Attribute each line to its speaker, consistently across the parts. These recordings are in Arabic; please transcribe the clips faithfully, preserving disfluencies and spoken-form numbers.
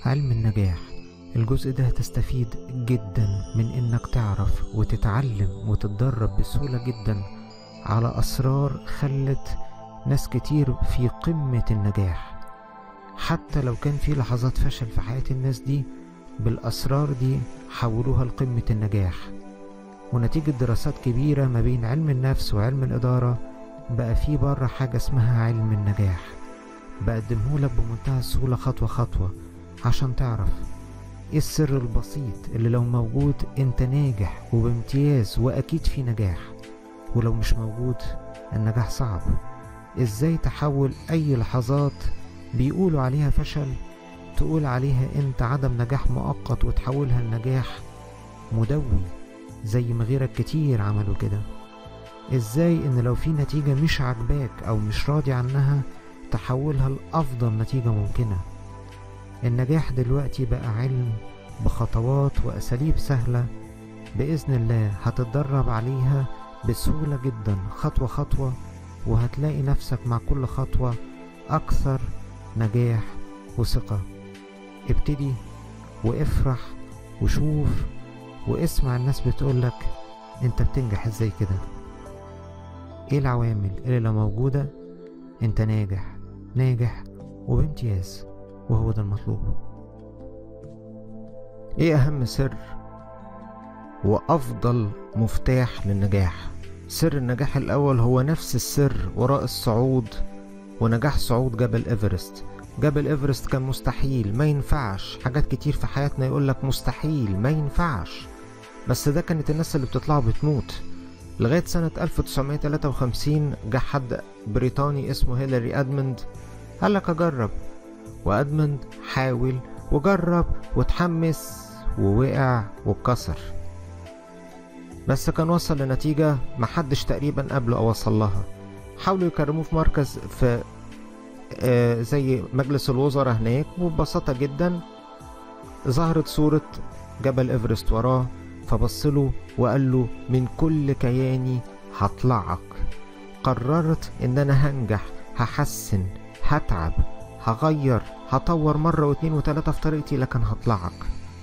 Speaker 1: علم النجاح الجزء ده هتستفيد جدا من انك تعرف وتتعلم وتتدرب بسهولة جدا على اسرار خلت ناس كتير في قمة النجاح. حتى لو كان في لحظات فشل في حياة الناس دي، بالاسرار دي حولوها لقمة النجاح. ونتيجة دراسات كبيرة ما بين علم النفس وعلم الادارة، بقى في بره حاجة اسمها علم النجاح، بقدمهولك بمنتهى السهولة خطوة خطوة عشان تعرف ايه السر البسيط اللي لو موجود انت ناجح وبامتياز واكيد في نجاح، ولو مش موجود النجاح صعب. ازاي تحول اي لحظات بيقولوا عليها فشل تقول عليها انت عدم نجاح مؤقت وتحولها لنجاح مدوي زي ما غيرك كتير عملوا كده. ازاي ان لو في نتيجة مش عاجباك او مش راضي عنها تحولها لأفضل نتيجة ممكنة. النجاح دلوقتي بقى علم بخطوات وأساليب سهلة بإذن الله هتتدرب عليها بسهولة جدا خطوة خطوة، وهتلاقي نفسك مع كل خطوة أكثر نجاح وثقة. ابتدي وافرح وشوف واسمع الناس بتقولك انت بتنجح ازاي كده، ايه العوامل اللي لو موجودة انت ناجح ناجح وبامتياز، وهو ده المطلوب. ايه اهم سر وافضل مفتاح للنجاح؟ سر النجاح الاول هو نفس السر وراء الصعود ونجاح صعود جبل ايفرست. جبل ايفرست كان مستحيل، ما ينفعش، حاجات كتير في حياتنا يقولك مستحيل ما ينفعش، بس ده كانت الناس اللي بتطلعوا بتموت. لغاية سنة ألف وتسعمائة وثلاثة وخمسين جه حد بريطاني اسمه هيلاري أدموند قالك أجرب، وأدموند حاول وجرب وتحمس ووقع واتكسر، بس كان وصل لنتيجة محدش تقريبا قبله أو وصل لها. حاولوا يكرموه في مركز في آه زي مجلس الوزراء هناك، وببساطة جدا ظهرت صورة جبل إيفرست وراه، فبصله وقال له من كل كياني هطلعك، قررت ان انا هنجح، هحسن، هتعب، هغير، هطور مرة واتنين وتلاتة في طريقتي، لكن هطلعك.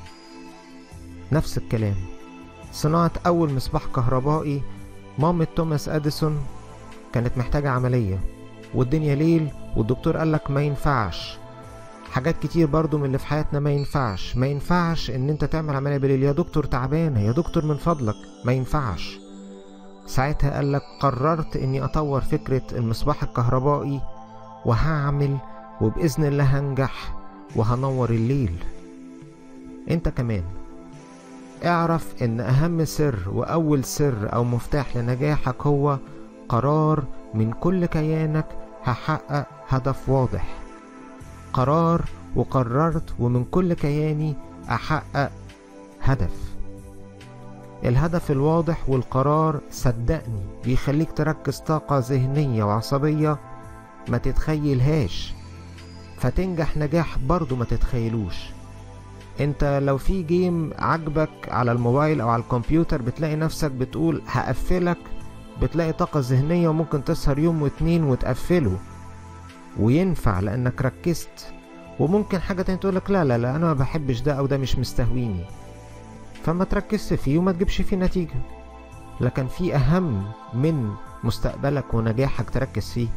Speaker 1: نفس الكلام صناعة اول مصباح كهربائي، مامة توماس اديسون كانت محتاجة عملية والدنيا ليل، والدكتور قالك ما ينفعش. حاجات كتير برضو من اللي في حياتنا ما ينفعش، ما ينفعش ان انت تعمل عملية بالليل، يا دكتور تعبانة، يا دكتور من فضلك، ما ينفعش. ساعتها قالك قررت اني اطور فكرة المصباح الكهربائي وهعمل، وبإذن الله هنجح وهنور الليل. انت كمان اعرف ان اهم سر واول سر او مفتاح لنجاحك هو قرار من كل كيانك هحقق هدف واضح. قرار وقررت ومن كل كياني احقق هدف. الهدف الواضح والقرار صدقني بيخليك تركز طاقة ذهنية وعصبية ما تتخيلهاش، فتنجح نجاح برضو ما تتخيلوش. انت لو في جيم عجبك على الموبايل او على الكمبيوتر بتلاقي نفسك بتقول هقفلك، بتلاقي طاقة ذهنية وممكن تسهر يوم واتنين وتقفله، وينفع لانك ركزت. وممكن حاجة تانية تقولك لا لا لا انا ما بحبش ده او ده مش مستهويني، فما تركزش فيه وما تجيبش فيه نتيجة. لكن في اهم من مستقبلك ونجاحك تركز فيه.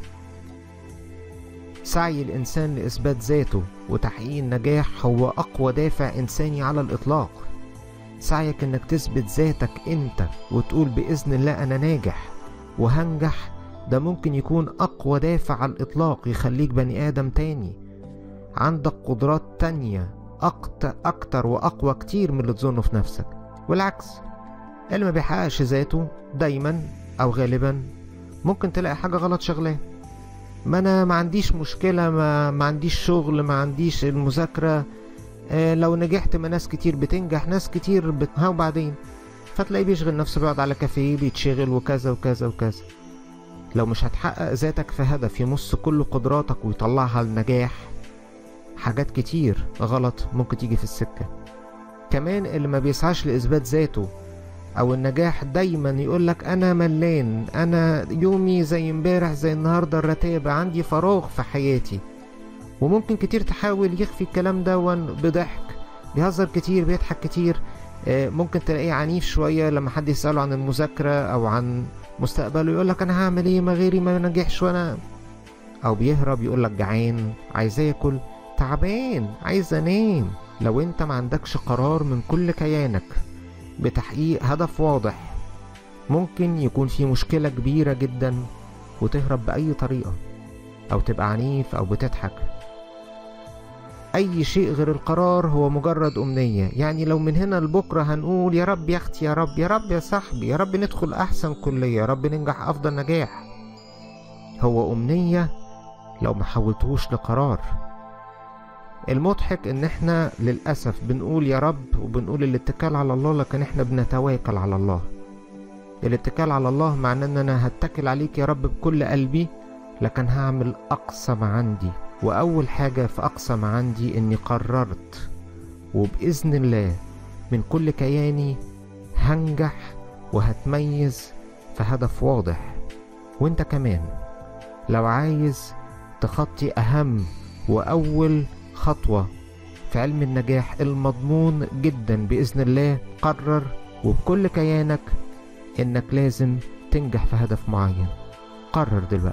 Speaker 1: سعي الانسان لاثبات ذاته وتحقيق النجاح هو اقوى دافع انساني على الاطلاق. سعيك انك تثبت ذاتك انت وتقول باذن الله انا ناجح وهنجح، ده ممكن يكون اقوى دافع على الاطلاق يخليك بني ادم تاني عندك قدرات تانية اكتر اكتر واقوى كتير من اللي تظنه في نفسك. والعكس، اللي ما بيحققش ذاته دايما او غالبا ممكن تلاقي حاجة غلط شغلاه. ما انا ما عنديش مشكلة، ما, ما عنديش شغل، ما عنديش المذاكرة، آه لو نجحت ما ناس كتير بتنجح، ناس كتير بتها، وبعدين فتلاقيه بيشغل نفسه، بيقعد على كافيه بيتشغل وكذا وكذا وكذا. لو مش هتحقق ذاتك في هدف يمس كل قدراتك ويطلعها للنجاح، حاجات كتير غلط ممكن تيجي في السكة. كمان اللي ما بيسعاش لإثبات ذاته او النجاح دايما يقولك انا ملان، انا يومي زي امبارح زي النهاردة الرتابة، عندي فراغ في حياتي، وممكن كتير تحاول يخفي الكلام ده بضحك، بيهزر كتير، بيضحك كتير. ممكن تلاقيه عنيف شوية لما حد يسأله عن المذاكرة أو عن مستقبله يقولك أنا هعمل إيه، ما غيري ما نجحش وأنا، أو بيهرب يقولك جعان، عايز آكل، تعبان، عايز أنام. لو أنت ما عندكش قرار من كل كيانك بتحقيق هدف واضح، ممكن يكون في مشكلة كبيرة جدا وتهرب بأي طريقة، أو تبقى عنيف أو بتضحك. أي شيء غير القرار هو مجرد أمنية. يعني لو من هنا لبكرة هنقول يا رب يا أختي، يا رب، يا رب يا صاحبي، يا رب ندخل أحسن كلية، يا رب ننجح أفضل نجاح، هو أمنية لو ما حولتهوش لقرار. المضحك إن إحنا للأسف بنقول يا رب وبنقول الاتكال على الله، لكن إحنا بنتواكل على الله. الاتكال على الله معناه إن أنا هتكل عليك يا رب بكل قلبي، لكن هعمل أقصى ما عندي. وأول حاجة في أقصى ما عندي إني قررت وبإذن الله من كل كياني هنجح وهتميز في هدف واضح. وإنت كمان لو عايز تخطي أهم وأول خطوة في علم النجاح المضمون جدا بإذن الله، قرر وبكل كيانك إنك لازم تنجح في هدف معين. قرر دلوقتي.